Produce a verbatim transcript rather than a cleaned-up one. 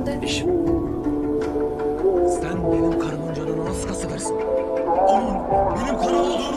sende? İşim. Sen benim karımın canını nasıl kasıverirsin? Onun benim karım olduğunu